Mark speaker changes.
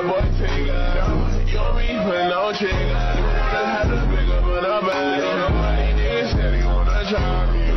Speaker 1: that boy take out. You don't be for no chick. I had to pick up on a bag. Nobody niggas said he wanna try me.